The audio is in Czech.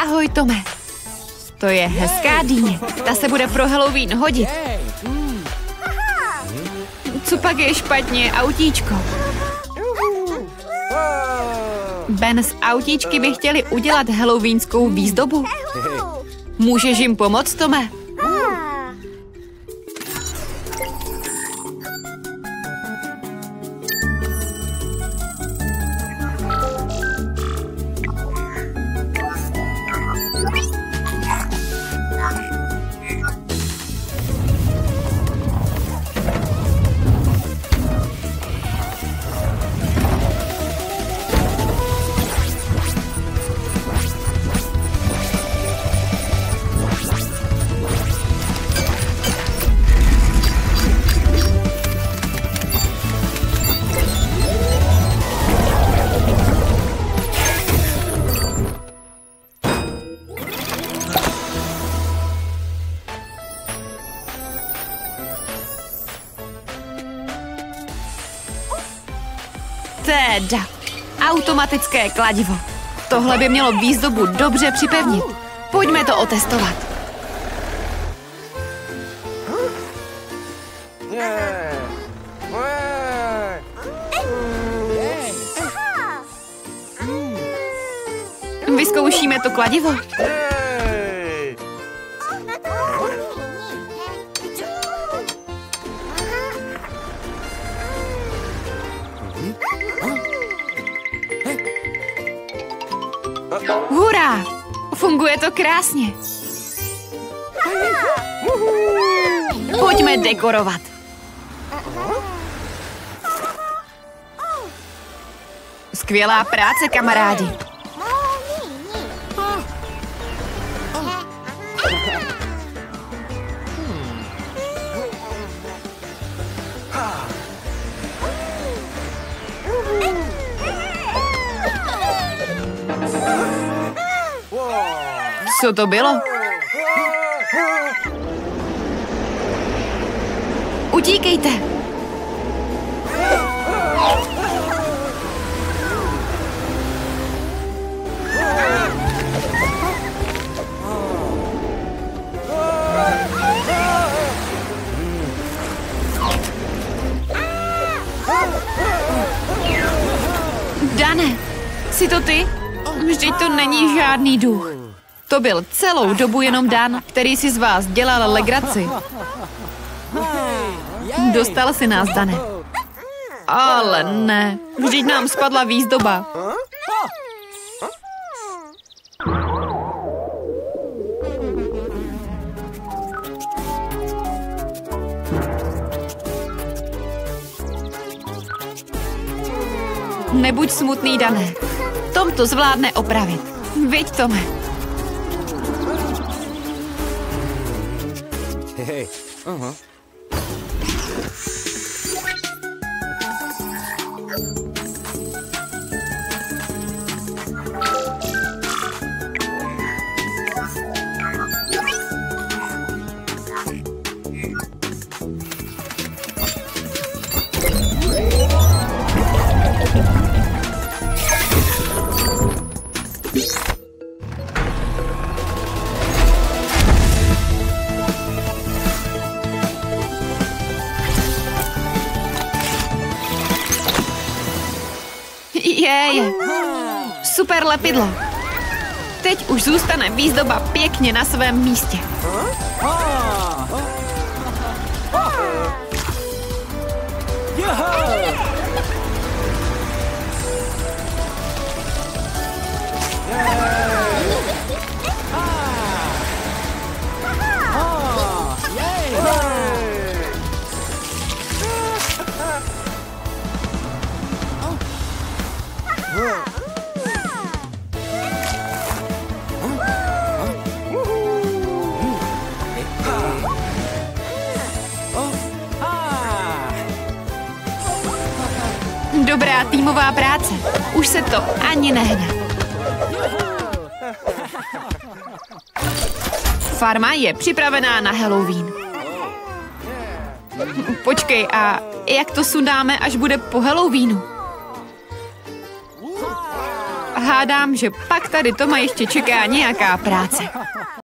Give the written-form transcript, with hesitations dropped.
Ahoj, Tome. To je hezká dýně. Ta se bude pro Halloween hodit. Co pak je špatně, autíčko? Ben z autíčky by chtěli udělat halloweenskou výzdobu. Můžeš jim pomoct, Tome? Teda, automatické kladivo. Tohle by mělo výzdobu dobře připevnit. Pojďme to otestovat. Vyzkoušíme to kladivo. Hurá! Funguje to krásně. Pojďme dekorovat. Skvělá práce, kamarádi. Co to bylo? Utíkejte! Dane, jsi to ty? Vždyť to není žádný duch. To byl celou dobu jenom Dan, který si z vás dělal legraci. Dostal si nás, Dane. Ale ne, vždyť nám spadla výzdoba. Nebuď smutný, Dane. Tom to zvládne opravit. Viď, Tome? Hey. Jej, super lepidlo. Teď už zůstane výzdoba pěkně na svém místě. Dobrá týmová práce. Už se to ani nehne. Farma je připravená na Halloween. Počkej, a jak to sundáme, až bude po Halloweenu? hádám, že pak tady Toma ještě čeká nějaká práce.